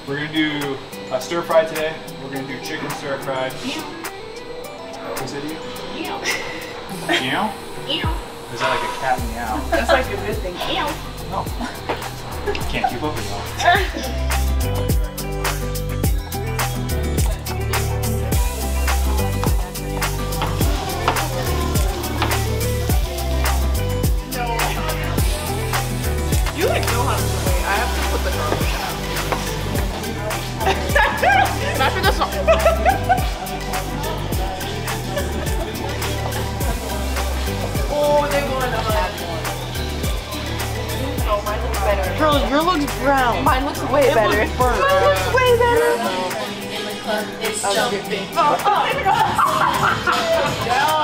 We're gonna do a stir fry today. We're gonna do chicken stir fry. What's it? Meow. Meow? Meow. Is that like a cat meow? That's like a good thing. Meow. No. Can't keep up with y'all. You like know how to wait. I have to put the garbage out. Not for this one. Oh, they won. Oh, mine looks better. Girl, yours looks brown. Mine looks way better. Looks burnt. Mine looks way better. It's jumping. Oh, oh.